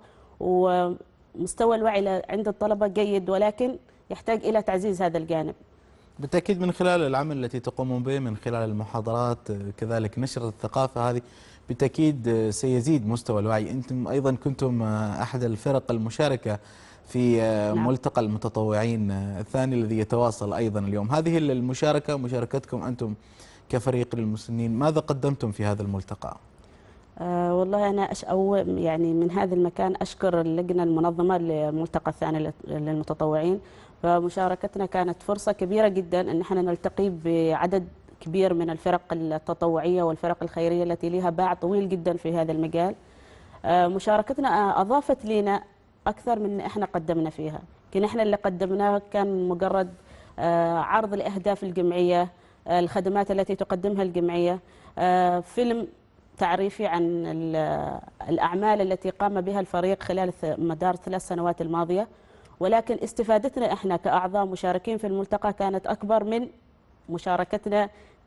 ومستوى الوعي عند الطلبة جيد، ولكن يحتاج إلى تعزيز هذا الجانب. بالتأكيد من خلال العمل التي تقومون به، من خلال المحاضرات، كذلك نشر الثقافة هذه، بالتأكيد سيزيد مستوى الوعي. أنتم أيضا كنتم أحد الفرق المشاركة في نعم. ملتقى المتطوعين الثاني الذي يتواصل أيضا اليوم. هذه المشاركة مشاركتكم أنتم كفريق للمسنين، ماذا قدمتم في هذا الملتقى؟ أه والله أنا أش أو يعني من هذا المكان أشكر اللجنة المنظمة للملتقى الثاني للمتطوعين، فمشاركتنا كانت فرصة كبيرة جدا أن احنا نلتقي بعدد كبير من الفرق التطوعية والفرق الخيرية التي لها باع طويل جدا في هذا المجال. أه مشاركتنا أضافت لنا أكثر من احنا قدمنا فيها. كنا احنا اللي قدمناه كان مجرد أه عرض لأهداف الجمعية، الخدمات التي تقدمها الجمعية، فيلم تعريفي عن الأعمال التي قام بها الفريق خلال مدار ثلاث سنوات الماضية. ولكن استفادتنا احنا كأعضاء مشاركين في الملتقى كانت أكبر من مشاركتنا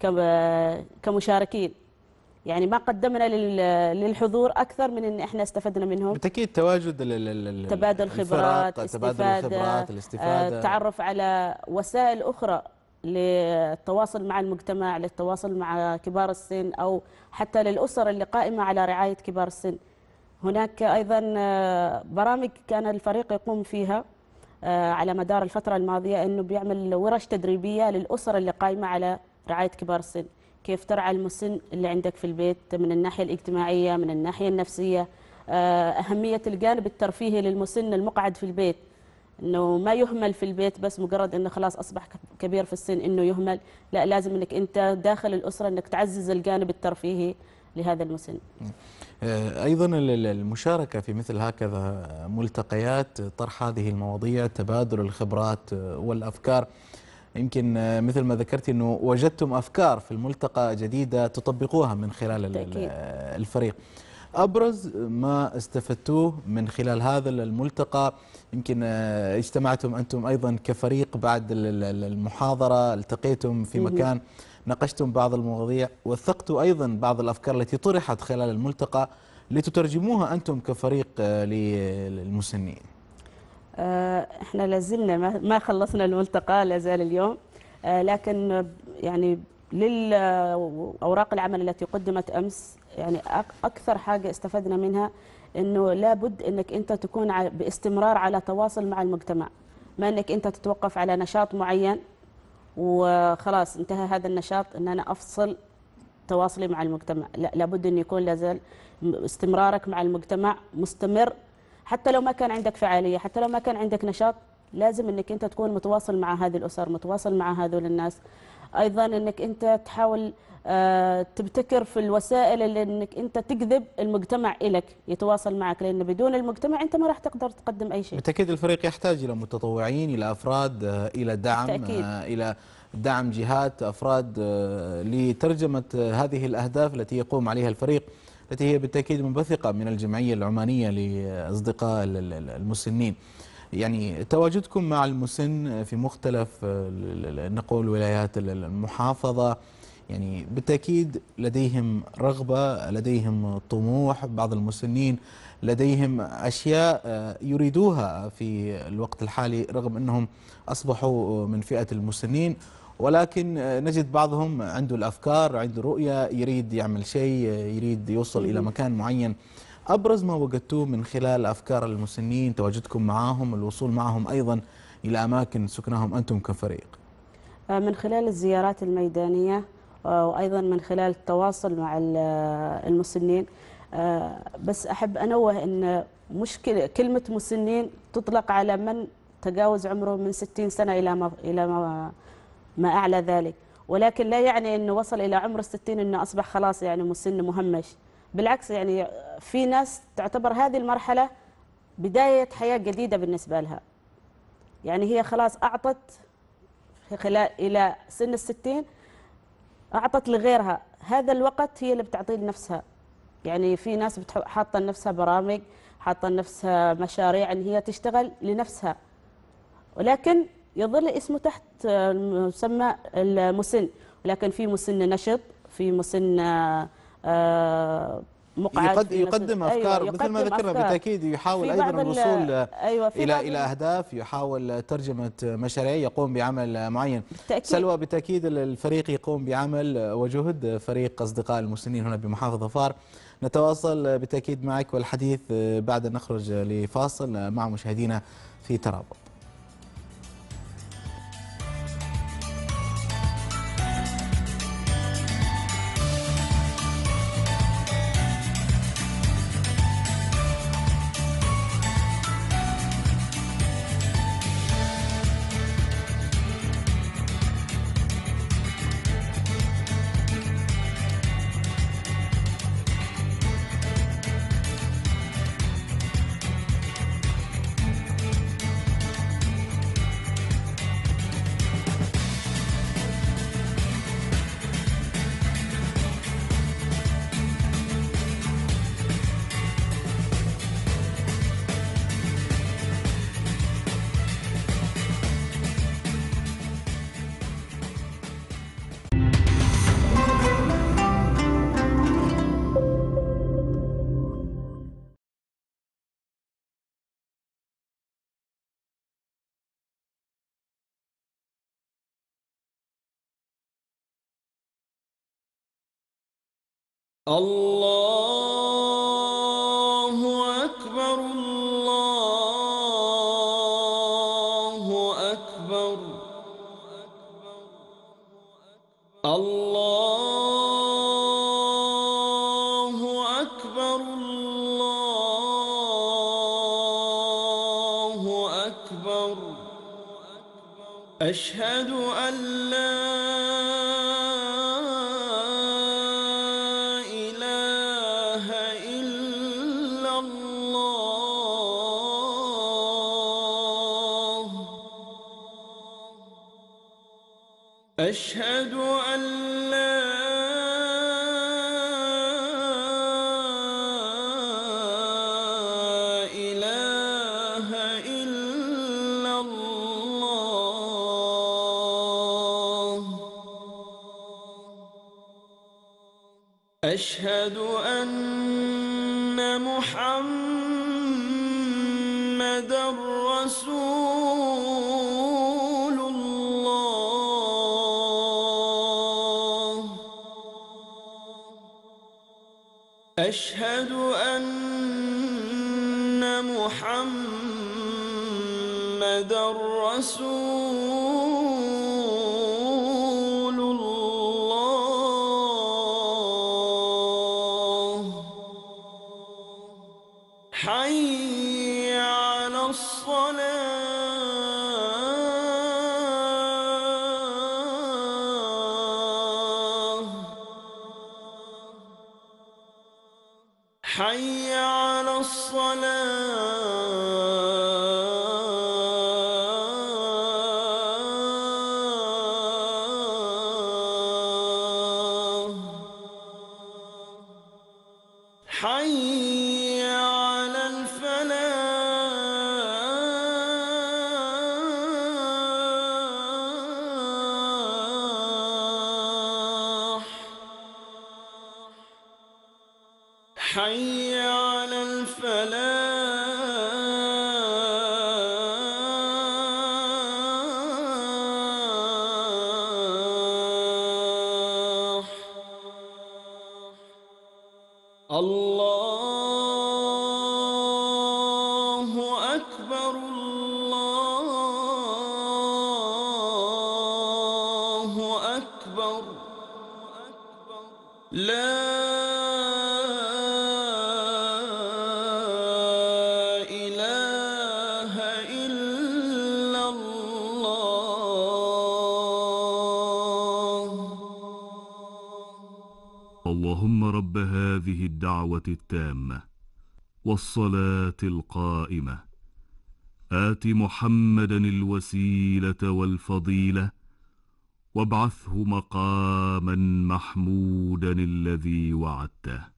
كمشاركين. يعني ما قدمنا للحضور أكثر من أن احنا استفدنا منهم. بالتأكيد تواجد تبادل خبرات، تبادل الخبرات، الاستفادة، التعرف على وسائل أخرى للتواصل مع المجتمع، للتواصل مع كبار السن، أو حتى للأسر اللي قائمة على رعاية كبار السن. هناك أيضا برامج كان الفريق يقوم فيها على مدار الفترة الماضية، أنه بيعمل ورش تدريبية للأسر اللي قائمة على رعاية كبار السن، كيف ترعى المسن اللي عندك في البيت من الناحية الاجتماعية، من الناحية النفسية، أهمية الجانب الترفيهي للمسن المقعد في البيت، انه ما يهمل في البيت بس مجرد انه خلاص اصبح كبير في السن انه يهمل، لا لازم انك انت داخل الاسره انك تعزز الجانب الترفيهي لهذا المسن. ايضا المشاركه في مثل هكذا ملتقيات، طرح هذه المواضيع، تبادل الخبرات والافكار. يمكن مثل ما ذكرت انه وجدتم افكار في الملتقى جديده تطبقوها من خلال تأكيد. الفريق. أبرز ما استفدتوه من خلال هذا الملتقى، يمكن اجتمعتم أنتم أيضا كفريق بعد المحاضرة، التقيتم في مكان، ناقشتم بعض المواضيع، وثقتوا أيضا بعض الأفكار التي طرحت خلال الملتقى لتترجموها أنتم كفريق للمسنين. احنا لازلنا ما خلصنا الملتقى، لازال اليوم، لكن يعني للأوراق العمل التي قدمت أمس، يعني أكثر حاجة استفدنا منها أنه لابد أنك أنت تكون باستمرار على تواصل مع المجتمع، ما أنك أنت تتوقف على نشاط معين وخلاص انتهى هذا النشاط أن أنا أفصل تواصلي مع المجتمع. لا، لابد أن يكون لازال استمرارك مع المجتمع مستمر، حتى لو ما كان عندك فعالية، حتى لو ما كان عندك نشاط، لازم أنك أنت تكون متواصل مع هذه الأسر، متواصل مع هذول الناس. أيضا أنك أنت تحاول أه تبتكر في الوسائل اللي أنك أنت تجذب المجتمع إليك يتواصل معك، لأن بدون المجتمع أنت ما راح تقدر تقدم أي شيء. بالتأكيد الفريق يحتاج إلى متطوعين، إلى أفراد، إلى دعم، بالتأكيد. إلى دعم جهات، أفراد لترجمة هذه الأهداف التي يقوم عليها الفريق، التي هي بالتأكيد منبثقة من الجمعية العمانية لأصدقاء المسنين. يعني تواجدكم مع المسن في مختلف نقول ولايات المحافظة، يعني بالتأكيد لديهم رغبة، لديهم طموح، بعض المسنين لديهم أشياء يريدوها في الوقت الحالي رغم أنهم أصبحوا من فئة المسنين، ولكن نجد بعضهم عنده الأفكار، عنده رؤية، يريد يعمل شيء، يريد يوصل إلى مكان معين. أبرز ما وجدتوه من خلال أفكار المسنين، تواجدكم معهم، الوصول معهم أيضا إلى أماكن سكنهم أنتم كفريق؟ من خلال الزيارات الميدانية وأيضا من خلال التواصل مع المسنين. بس أحب أنوه أن مشكلة كلمة مسنين تطلق على من تجاوز عمره من ستين سنة إلى ما إلى ما, ما أعلى ذلك، ولكن لا يعني أنه وصل إلى عمر الستين أنه أصبح خلاص يعني مسن مهمش. بالعكس، يعني في ناس تعتبر هذه المرحلة بداية حياة جديدة بالنسبة لها، يعني هي خلاص أعطت خلال إلى سن الستين، أعطت لغيرها هذا الوقت، هي اللي بتعطيه لنفسها. يعني في ناس حاطة لنفسها برامج، حاطة لنفسها مشاريع أن هي تشتغل لنفسها، ولكن يظل اسمه تحت مسمى المسن. ولكن في مسن نشط، في مسن مقعد، يقدم أفكار. أيوة، مثل ما ذكرنا بالتأكيد يحاول أيضا الوصول أيوة إلى إلى أهداف، يحاول ترجمة مشاريع، يقوم بعمل معين. بالتأكيد. سلوى، بالتأكيد الفريق يقوم بعمل وجهد، فريق أصدقاء المسنين هنا بمحافظة ظفار. نتواصل بالتأكيد معك والحديث بعد أن نخرج لفاصل مع مشاهدينا في ترابط. الله أكبر الله أكبر الله أكبر الله أكبر أشهد أن لا أشهد أن لا إله إلا الله أشهد أن محمدًا رسول الله أشهد أن محمدًا رسول الله حي على الصلاة حي على الصلاة حي على الفلاح حي على الفلاح الله أكبر الله اللهم رب هذه الدعوة التامة والصلاة القائمة آت محمدا الوسيلة والفضيلة وابعثه مقاما محمودا الذي وعدته.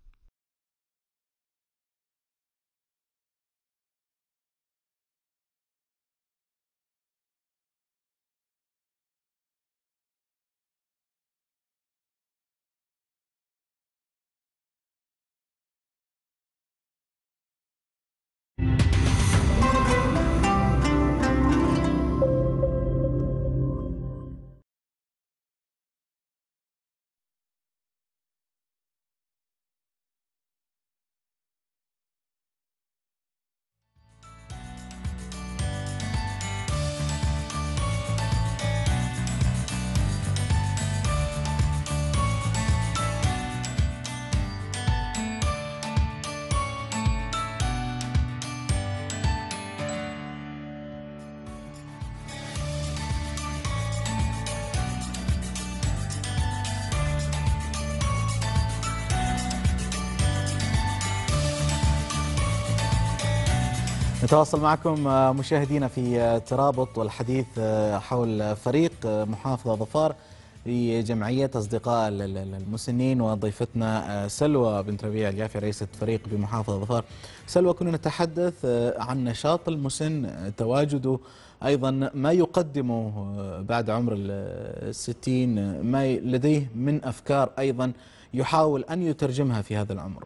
نتواصل معكم مشاهدينا في ترابط والحديث حول فريق محافظة ظفار في جمعية أصدقاء المسنين، وضيفتنا سلوى بنت ربيع اليافعي رئيسة فريق بمحافظة ظفار. سلوى، كنا نتحدث عن نشاط المسن، تواجده، أيضا ما يقدمه بعد عمر الستين، ما لديه من أفكار أيضا يحاول أن يترجمها في هذا العمر.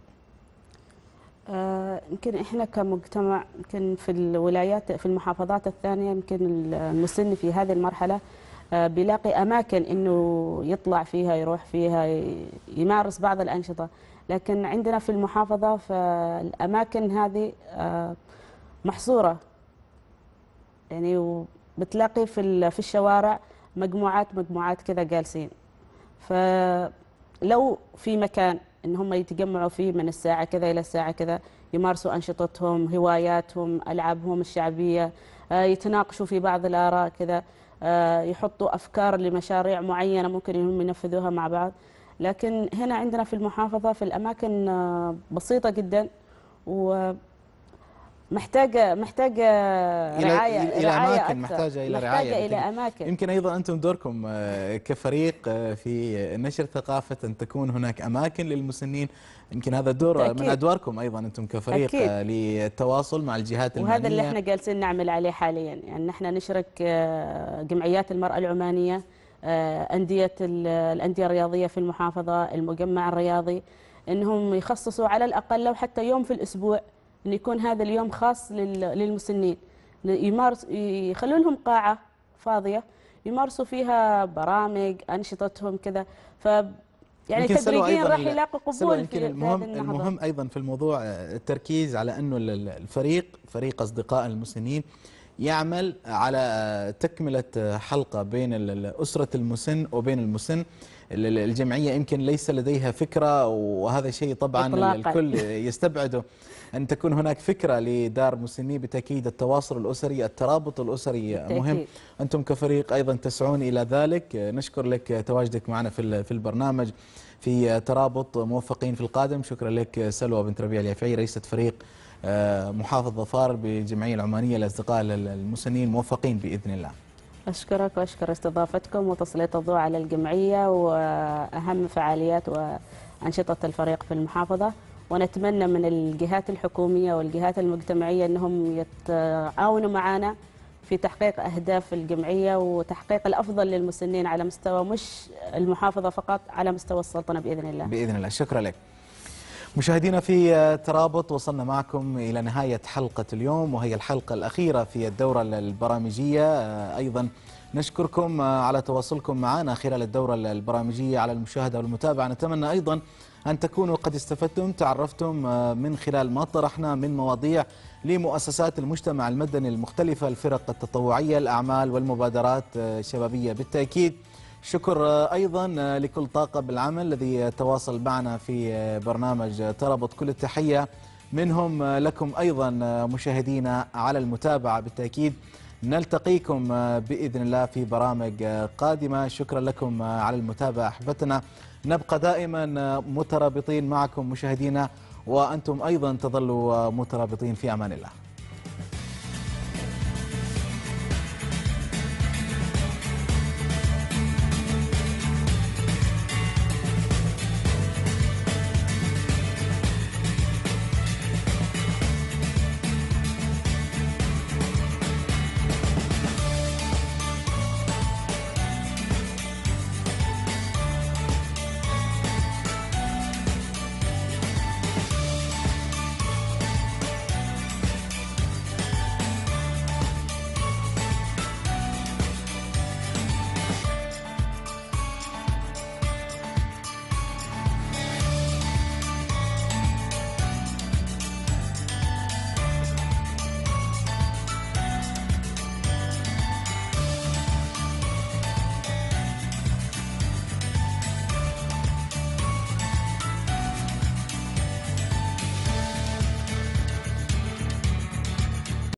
يمكن احنا كمجتمع يمكن في الولايات في المحافظات الثانيه يمكن المسن في هذه المرحله بيلاقي اماكن انه يطلع فيها يروح فيها يمارس بعض الانشطه، لكن عندنا في المحافظه فالاماكن هذه محصوره، يعني وبتلاقي في في الشوارع مجموعات مجموعات كذا جالسين. فلو في مكان ان هم يتجمعوا فيه من الساعه كذا الى الساعه كذا، يمارسوا انشطتهم، هواياتهم، العابهم الشعبيه، يتناقشوا في بعض الاراء كذا، يحطوا افكار لمشاريع معينه ممكن انهم ينفذوها مع بعض. لكن هنا عندنا في المحافظه في الاماكن بسيطه جدا، و محتاجه محتاجه رعايه الى رعاية اماكن، محتاجه الى رعايه، محتاجه الى اماكن. يمكن ايضا انتم دوركم كفريق في نشر ثقافه ان تكون هناك اماكن للمسنين، يمكن هذا دور بالتأكيد. من ادواركم ايضا انتم كفريق أكيد. للتواصل مع الجهات المعنيه، وهذا اللي احنا جالسين نعمل عليه حاليا، يعني نحن نشرك جمعيات المراه العمانيه، انديه الانديه الرياضيه في المحافظه، المجمع الرياضي، انهم يخصصوا على الاقل لو حتى يوم في الاسبوع أن يكون هذا اليوم خاص للمسنين، يمارس يخلوا لهم قاعة فاضية يمارسوا فيها برامج أنشطتهم كذا، ف يعني تدريجيا راح يلاقوا قبول. يمكن المهم المهم أيضا في الموضوع التركيز على أنه الفريق فريق أصدقاء المسنين يعمل على تكملة حلقة بين أسرة المسن وبين المسن. الجمعية يمكن ليس لديها فكرة، وهذا شيء طبعا إطلاقاً. الكل يستبعده أن تكون هناك فكرة لدار مسنين. بالتأكيد التواصل الأسري، الترابط الأسري بالتأكيد. مهم. أنتم كفريق أيضا تسعون إلى ذلك. نشكر لك تواجدك معنا في في البرنامج في ترابط، موفقين في القادم. شكرا لك سلوى بنت ربيع اليافعي رئيسة فريق محافظ ظفار بالجمعية العمانية لأصدقاء المسنين، موفقين بإذن الله. أشكرك وأشكر استضافتكم وتسليط الضوء على الجمعية وأهم فعاليات وأنشطة الفريق في المحافظة، ونتمنى من الجهات الحكومية والجهات المجتمعية أنهم يتعاونوا معنا في تحقيق أهداف الجمعية وتحقيق الأفضل للمسنين على مستوى مش المحافظة فقط، على مستوى السلطنة بإذن الله. بإذن الله. شكرا لك. مشاهدينا في ترابط، وصلنا معكم إلى نهاية حلقة اليوم، وهي الحلقة الأخيرة في الدورة البرامجية. أيضا نشكركم على تواصلكم معنا خلال الدورة البرامجية، على المشاهدة والمتابعة. نتمنى أيضا أن تكونوا قد استفدتم، تعرفتم من خلال ما طرحنا من مواضيع لمؤسسات المجتمع المدني المختلفة، الفرق التطوعية، الأعمال والمبادرات الشبابية. بالتأكيد شكر أيضا لكل طاقم العمل الذي تواصل معنا في برنامج ترابط. كل التحية منهم لكم أيضا مشاهدينا على المتابعة. بالتأكيد نلتقيكم بإذن الله في برامج قادمة. شكرا لكم على المتابعة أحبتنا، نبقى دائما مترابطين معكم مشاهدينا، وأنتم أيضا تظلوا مترابطين في أمان الله.